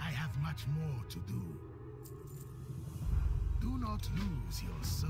I have much more to do. Do not lose your soul.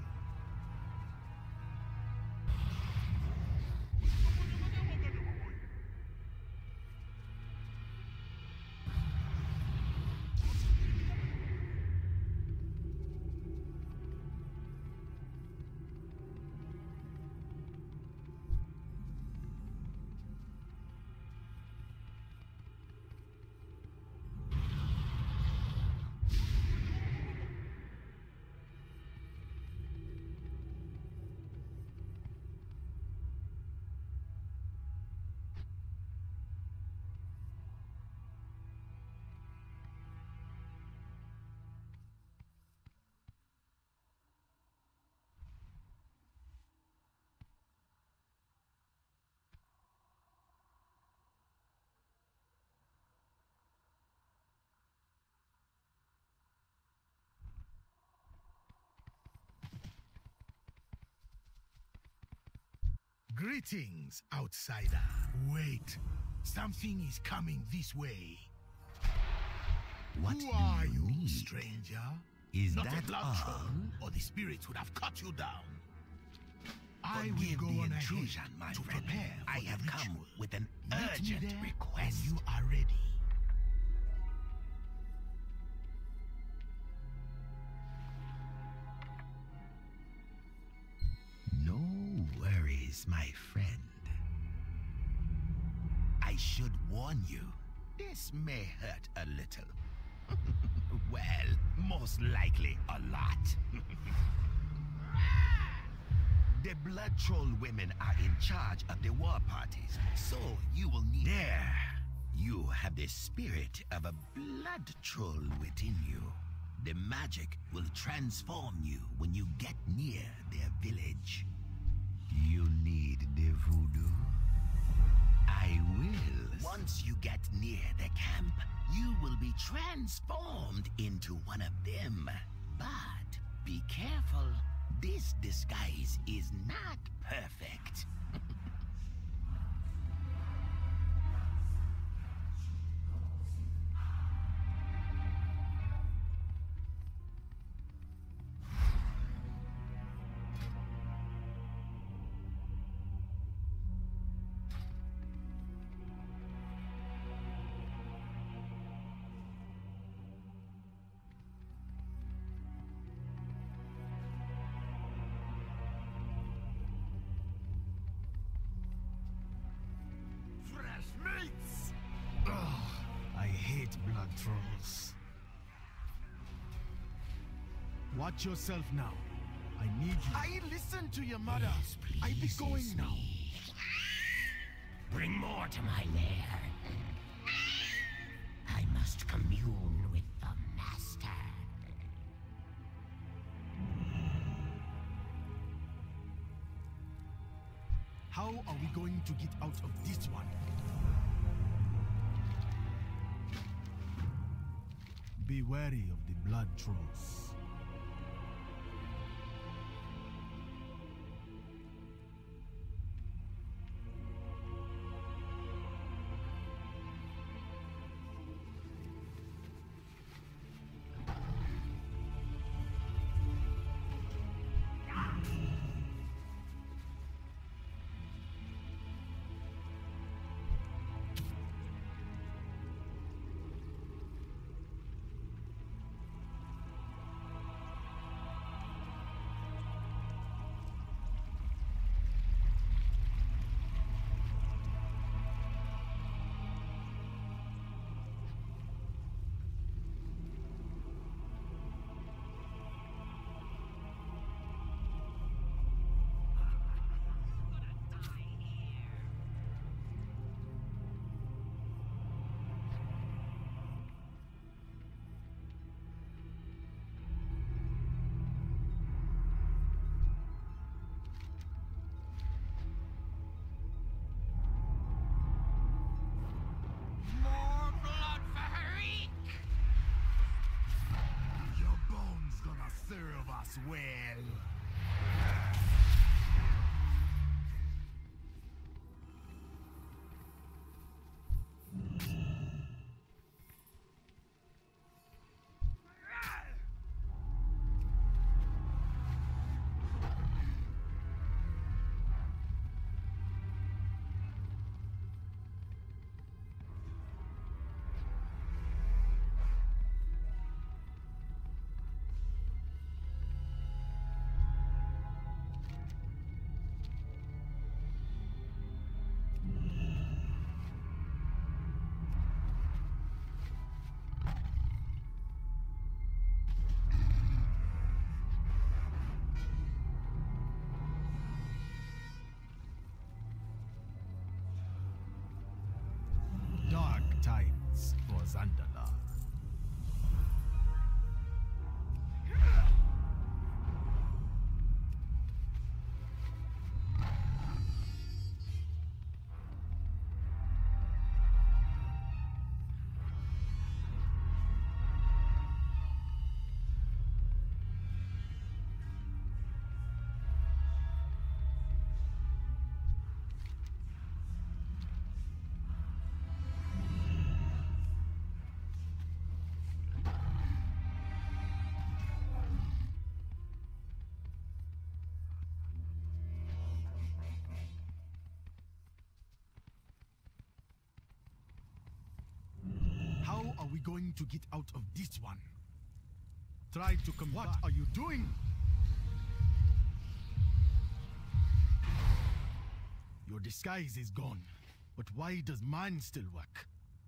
Greetings, outsider. Wait, something is coming this way. What Who are you, need? stranger? Is Not that a blood all? troll, or the spirits would have cut you down. I Forgive will go the on intrusion, ahead my to friend. prepare for I the have come ritual. with an Meet me urgent there request. when you are ready. No worries, my friend. I should warn you, this may hurt a little. Well, most likely a lot. The blood troll women are in charge of the war parties, so you will need... There! You have the spirit of a blood troll within you. The magic will transform you when you get near their village. You need the voodoo? I will. Once you get near the camp, you will be transformed into one of them. But be careful. This disguise is not perfect. I hate blood trolls. Watch yourself now. I need you. I listened to your mother. Please, I be going now. Bring more to my lair. I must commune with the master. How are we going to get out of this one? Be wary of the blood trolls. Well. going to get out of this one. Try to come. What are you doing? Your disguise is gone. But why does mine still work?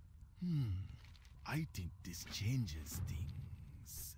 I think this changes things.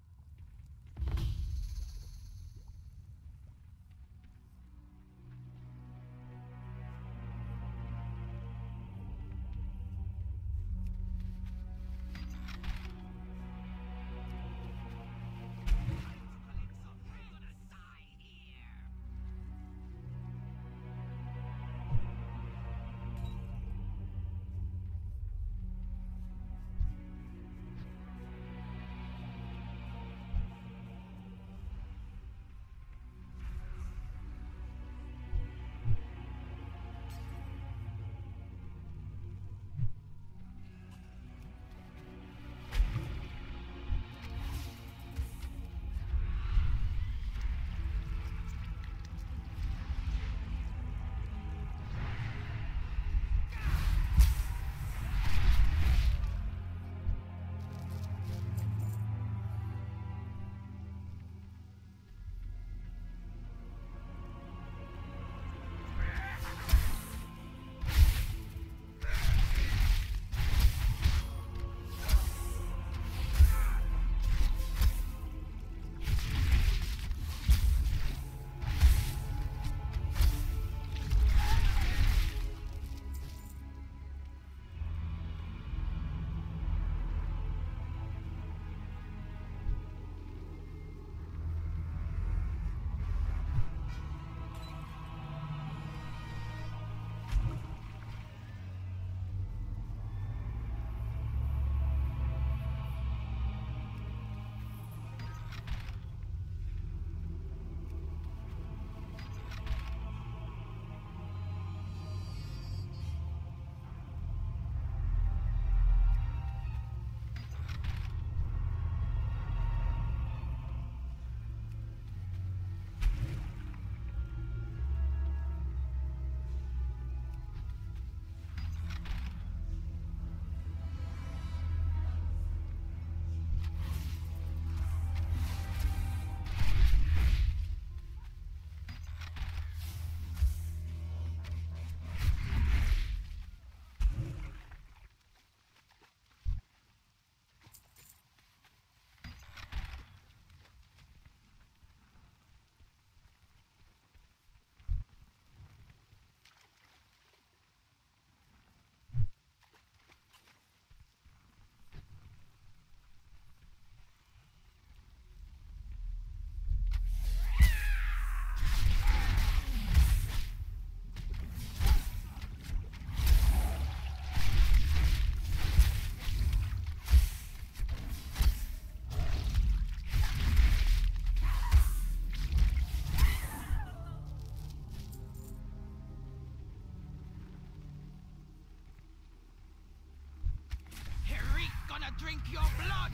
Drink your blood!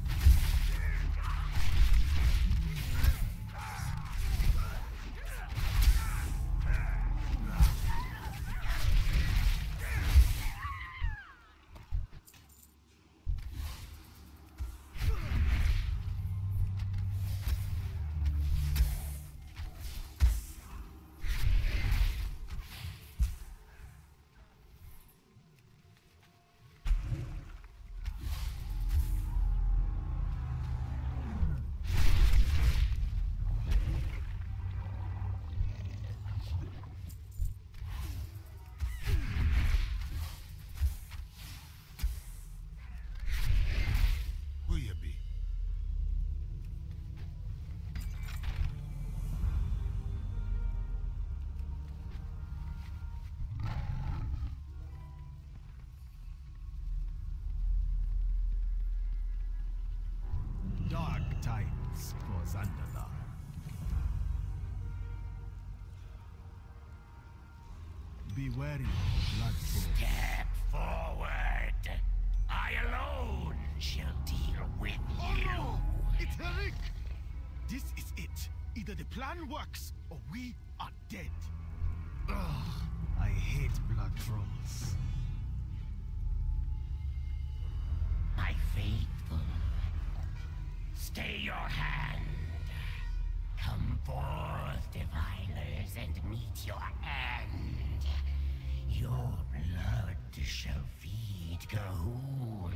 Be wary, bloodful. Step forward. I alone shall deal with you. Oh, it's Eric! This is it. Either the plan works, or we are dead. Ugh, I hate blood trolls. My faithful. Stay your hand. Come forth, diviners, and meet your end. Your blood shall feed Gahoon.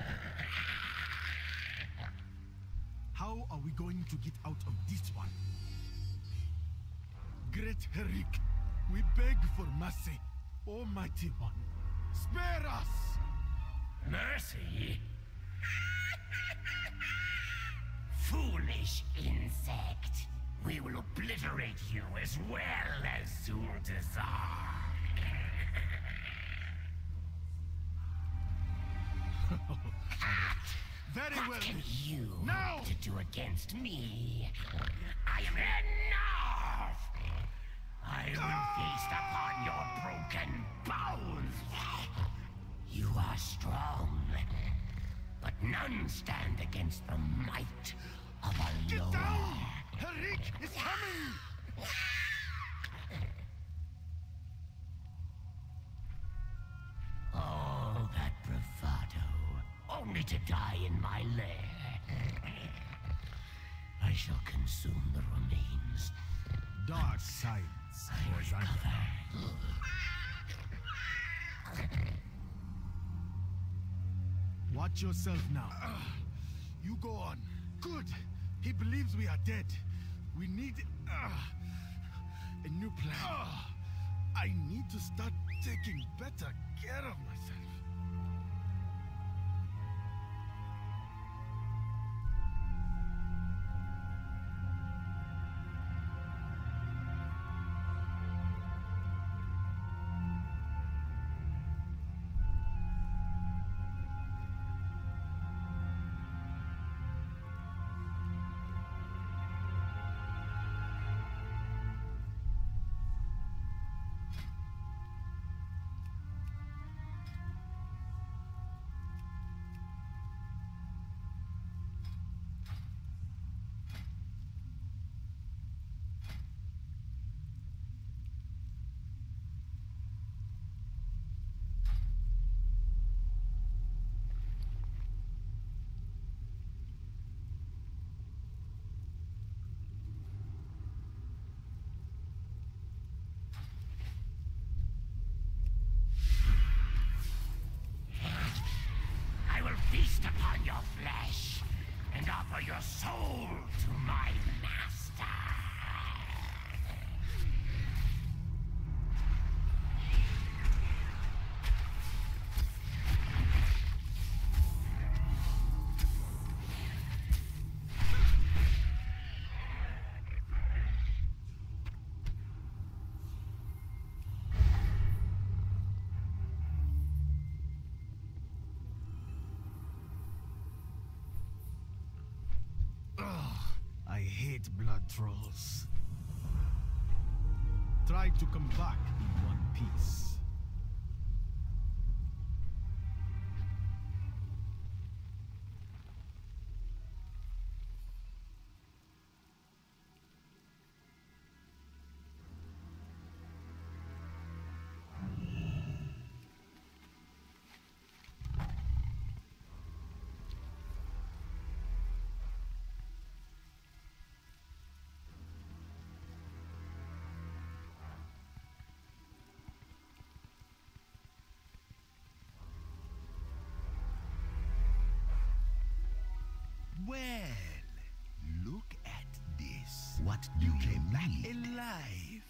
How are we going to get out of this one? Great Herrick, we beg for mercy, Almighty One. Spare us! Mercy? Foolish insect. We will obliterate you as well as Zuldazar. Very well. What can you Now! hope to do against me? I am enough! I will feast upon your broken bones. You are strong, but none stand against the might of a Get lower. down! Herrick is coming! All that bravado, only to die in my lair. I shall consume the remains. Dark science for Xanthar. Watch yourself now. You go on. Good. He believes we are dead. We need a new plan. I need to start taking better care of myself. Feast upon your flesh and offer your soul to my master. I hate blood trolls. Try to come back in one piece. Well, look at this. What do you came back alive?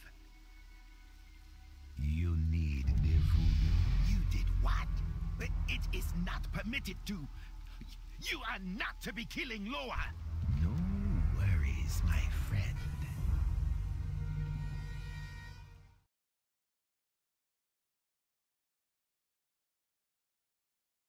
You need the voodoo. You did what? It is not permitted to. You are not to be killing Loa. No worries, my